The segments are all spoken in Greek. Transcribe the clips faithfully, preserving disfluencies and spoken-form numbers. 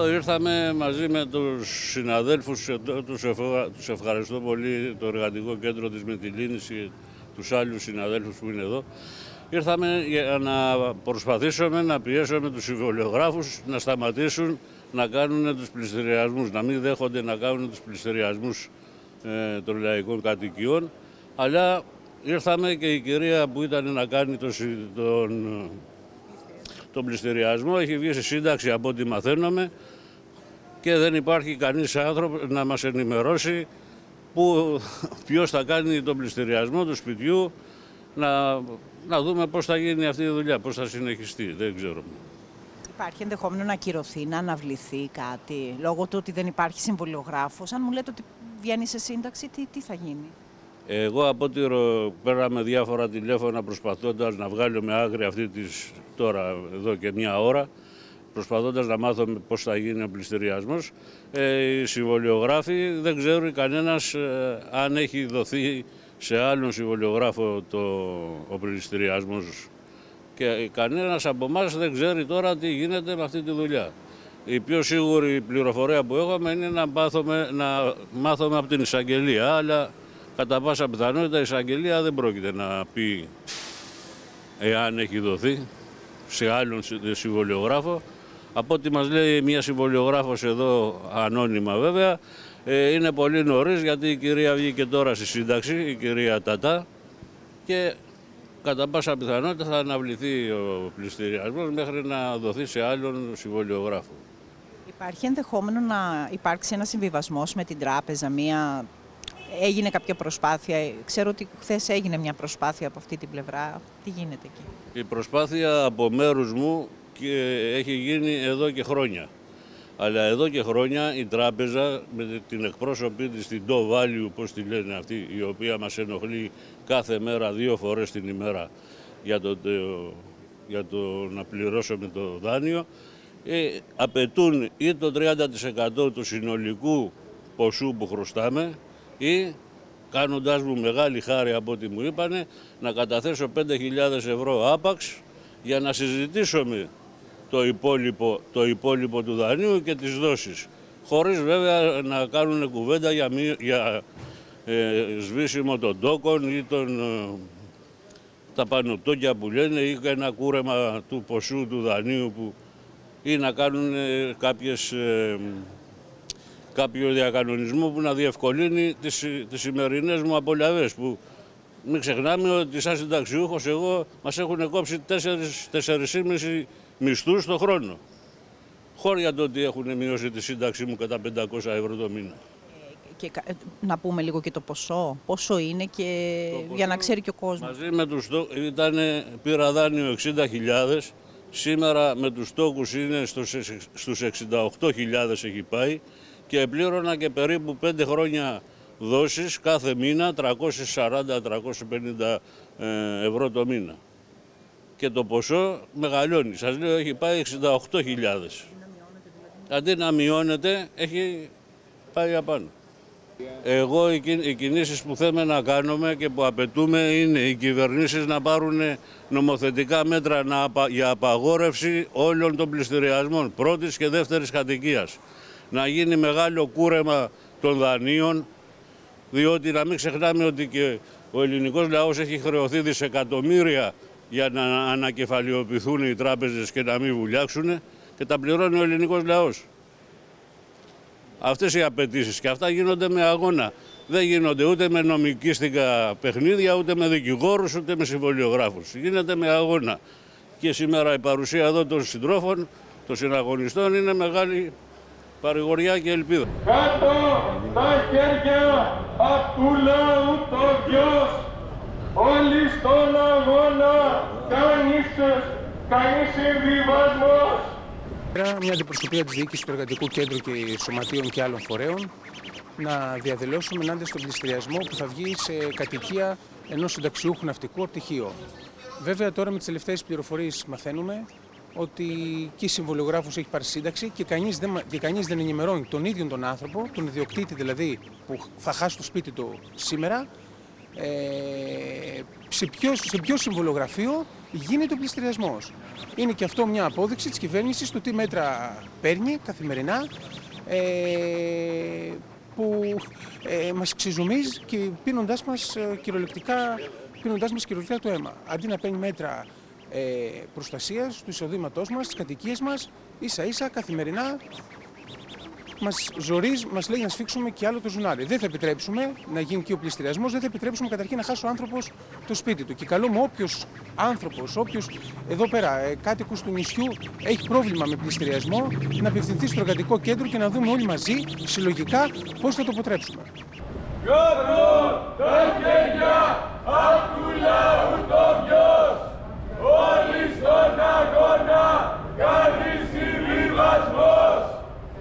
ήρθαμε μαζί με τους συναδέλφους, τους, ευχα... τους ευχαριστώ πολύ, το Εργατικό Κέντρο της Μυτιλήνης και τους άλλους συναδέλφους που είναι εδώ. Ήρθαμε για να προσπαθήσουμε να πιέσουμε τους συμβολιογράφους να σταματήσουν να κάνουν τους πληστηριασμούς, να μην δέχονται να κάνουν τους πληστηριασμούς ε, των λαϊκών κατοικιών, αλλά ήρθαμε και η κυρία που ήταν να κάνει το, τον, τον πληστηριασμό έχει βγει σε σύνταξη από ό,τι μαθαίνουμε και δεν υπάρχει κανείς άνθρωπο να μας ενημερώσει που, ποιος θα κάνει τον πληστηριασμό του σπιτιού, να, να δούμε πώς θα γίνει αυτή η δουλειά, πώς θα συνεχιστεί, δεν ξέρω. Υπάρχει ενδεχόμενο να ακυρωθεί, να αναβληθεί κάτι, λόγω του ότι δεν υπάρχει συμβολιογράφος? Αν μου λέτε ότι βγαίνει σε σύνταξη, τι, τι θα γίνει? Εγώ από ό,τι πέραμε διάφορα τηλέφωνα προσπαθώντας να βγάλουμε άκρη αυτή της τώρα εδώ και μια ώρα, προσπαθώντας να μάθουμε πώς θα γίνει ο πληστηριασμός. Ε, οι συμβολιογράφοι δεν ξέρουν κανένας ε, αν έχει δοθεί σε άλλον συμβολιογράφο το, ο πληστηριασμός. Και κανένας από εμάς δεν ξέρει τώρα τι γίνεται με αυτή τη δουλειά. Η πιο σίγουρη πληροφορία που έχουμε είναι να μάθουμε, να μάθουμε από την εισαγγελία, αλλά κατά πάσα πιθανότητα η εισαγγελία δεν πρόκειται να πει εάν έχει δοθεί σε άλλον συμβολιογράφο. Από ό,τι μας λέει μια συμβολιογράφος εδώ, ανώνυμα βέβαια, είναι πολύ νωρίς γιατί η κυρία βγήκε τώρα στη σύνταξη, η κυρία Τατά, και κατά πάσα πιθανότητα θα αναβληθεί ο πληστηριασμός μέχρι να δοθεί σε άλλον συμβολιογράφο. Υπάρχει ενδεχόμενο να υπάρξει ένα συμβιβασμός με την τράπεζα, μια... έγινε κάποια προσπάθεια? Ξέρω ότι χθες έγινε μια προσπάθεια από αυτή την πλευρά. Τι γίνεται εκεί? Η προσπάθεια από μέρους μου και έχει γίνει εδώ και χρόνια. Αλλά εδώ και χρόνια η τράπεζα με την εκπρόσωπή της, την Do Value, πώς τη λένε αυτή, η οποία μας ενοχλεί κάθε μέρα, δύο φορές την ημέρα για το, για το να πληρώσουμε το δάνειο, ε, απαιτούν ή το τριάντα τοις εκατό του συνολικού ποσού που χρωστάμε ή, κάνοντάς μου μεγάλη χάρη από ό,τι μου είπανε, να καταθέσω πέντε χιλιάδες ευρώ άπαξ για να συζητήσουμε το υπόλοιπο, το υπόλοιπο του δανείου και τις δόσεις. Χωρίς βέβαια να κάνουν κουβέντα για, για ε, σβήσιμο των τόκων ή των, ε, τα πανωτόκια που λένε ή ένα κούρεμα του ποσού του δανείου που, ή να κάνουν ε, κάποιες, ε, κάποιο διακανονισμό που να διευκολύνει τις, τις σημερινές μου απολαβές. Που μην ξεχνάμε ότι σαν συνταξιούχος εγώ μας έχουν κόψει τέσσερις κόμμα πέντε μισθούς το χρόνο. Χωρίς για το ότι έχουν μειώσει τη σύνταξή μου κατά πεντακόσια ευρώ το μήνα. Και να πούμε λίγο και το ποσό, πόσο είναι και ποσό, για να ξέρει και ο κόσμος. Μαζί με τους τόκους, ήτανε, πήρα δάνειο εξήντα χιλιάδες, σήμερα με τους τόκους είναι στους εξήντα οκτώ χιλιάδες έχει πάει και πλήρωνα και περίπου πέντε χρόνια δόσεις κάθε μήνα, τριακόσια σαράντα με τριακόσια πενήντα ευρώ το μήνα. Και το ποσό μεγαλώνει. Σας λέω έχει πάει εξήντα οκτώ χιλιάδες. Αντί να μειώνεται, έχει πάει απάνω. Εγώ οι κινήσεις που θέλουμε να κάνουμε και που απαιτούμε είναι οι κυβερνήσεις να πάρουν νομοθετικά μέτρα για απαγόρευση όλων των πληστηριασμών πρώτης και δεύτερης κατοικίας. Να γίνει μεγάλο κούρεμα των δανείων, διότι να μην ξεχνάμε ότι και ο ελληνικός λαός έχει χρεωθεί δισεκατομμύρια για να ανακεφαλαιοποιηθούν οι τράπεζες και να μην βουλιάξουν και τα πληρώνει ο ελληνικός λαός. Αυτές οι απαιτήσεις και αυτά γίνονται με αγώνα. Δεν γίνονται ούτε με νομικίστικα παιχνίδια, ούτε με δικηγόρους, ούτε με συμβολιογράφους. Γίνεται με αγώνα. Και σήμερα η παρουσία εδώ των συντρόφων, των συναγωνιστών, είναι μεγάλη παρηγοριά και ελπίδα. Κάτω τα χέρια απ' του λαού το Διος, όλοι στον αγώνα, κανείς, κανείς συμβιβασμός. Μια αντιπροσωπεία της διοίκησης του Εργατικού Κέντρου και Σωματείων και άλλων φορέων να διαδηλώσουμε ενάντια στον πληστηριασμό που θα βγει σε κατοικία ενός συνταξιούχου ναυτικού από τυχείο. Βέβαια τώρα με τις τελευταίες πληροφορίες μαθαίνουμε ότι και η συμβολιογράφος έχει πάρει σύνταξη και κανείς δεν, και κανείς δεν ενημερώνει τον ίδιο τον άνθρωπο, τον ιδιοκτήτη δηλαδή που θα χάσει το σπίτι του σήμερα, ε, σε, ποιο, σε ποιο συμβολογραφείο γίνεται ο πληστηριασμός. Είναι και αυτό μια απόδειξη της κυβέρνησης του τι μέτρα παίρνει καθημερινά, ε, που ε, μας ξεζουμίζει και πίνοντάς μας, ε, κυριολεκτικά, πίνοντάς μας κυριολεκτικά το αίμα. Αντί να παίρνει μέτρα ε, προστασίας του εισοδήματός μας, της κατοικίας μας, ίσα ίσα καθημερινά μας ζορίζει, μας λέει να σφίξουμε και άλλο το ζουνάρι. Δεν θα επιτρέψουμε να γίνει και ο πληστηριασμός, δεν θα επιτρέψουμε καταρχήν να χάσει ο άνθρωπος το σπίτι του. Και καλούμε όποιος άνθρωπος, όποιος εδώ πέρα ε, κάτοικος του νησιού έχει πρόβλημα με πληστηριασμό, να απευθυνθεί στο εργατικό κέντρο και να δούμε όλοι μαζί, συλλογικά, πώς θα το αποτρέψουμε. Κάτω τα χέρια απ' του λαού το βιος, όλοι στον αγώνα κάνει συμβιβασμός.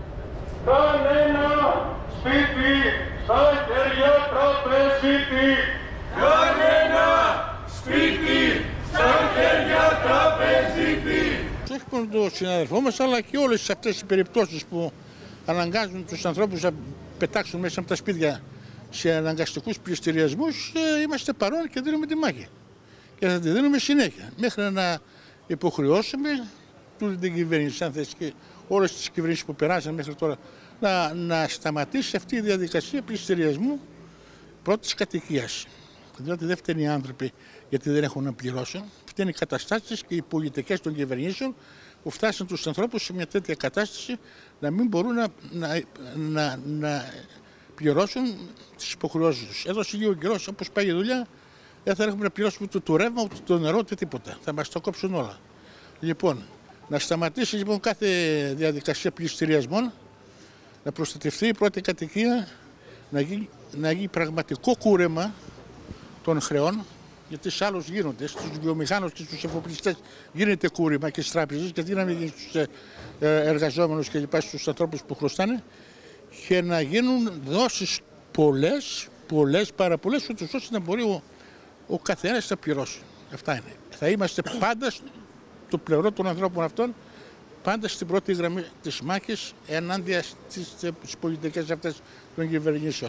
Κανένα σπίτι στα χέρια τραπεζίτη. Κανένα σπίτι στα χέρια τραπεζίτη. Όχι μόνο τον συναδελφό μας, αλλά και όλες αυτές οι περιπτώσεις που αναγκάζουν τους ανθρώπους να πετάξουν μέσα από τα σπίτια σε αναγκαστικούς πληστηριασμούς, είμαστε παρόν και δίνουμε τη μάχη. Και θα τη δίνουμε συνέχεια, μέχρι να υποχρεώσουμε τούτη την κυβέρνηση, αν θες, και όλες τις κυβερνήσεις που περάσαν μέχρι τώρα, να, να σταματήσει αυτή η διαδικασία πληστηριασμού πρώτης κατοικίας. Διότι δεν φταίνουν οι άνθρωποι γιατί δεν έχουν να πληρώσουν, φταίνουν οι καταστάσεις και οι πολιτικές των κυβερνήσεων που φτάσαν τους ανθρώπους σε μια τέτοια κατάσταση να μην μπορούν να, να, να, να πληρώσουν τις υποχρεώσεις τους. Εδώ σε λίγο καιρό, όπως πάει η δουλειά, δεν θα έχουμε να πληρώσουμε ούτε το ρεύμα, ούτε το νερό, ούτε τίποτα. Θα μας το κόψουν όλα. Λοιπόν, να σταματήσει λοιπόν κάθε διαδικασία πληστηριασμών, να προστατευτεί η πρώτη κατοικία, να γίνει, να γίνει πραγματικό κούρεμα των χρεών, γιατί σε άλλους γίνονται, στους βιομηχάνους και στους εφοπλιστές γίνεται κούρεμα και στις τράπεζες, γιατί να μην γίνει στους εργαζόμενους και λοιπά, στους ανθρώπους που χρωστάνε, και να γίνουν δόσεις πολλές, πολλές, πάρα πολλές, ούτως ώστε να μπορεί ο, ο καθένας να πληρώσει. Αυτά είναι. Θα είμαστε πάντα στο πλευρό των ανθρώπων αυτών, πάντα στην πρώτη γραμμή της μάχης ενάντια στις πολιτικές αυτές των κυβερνήσεων.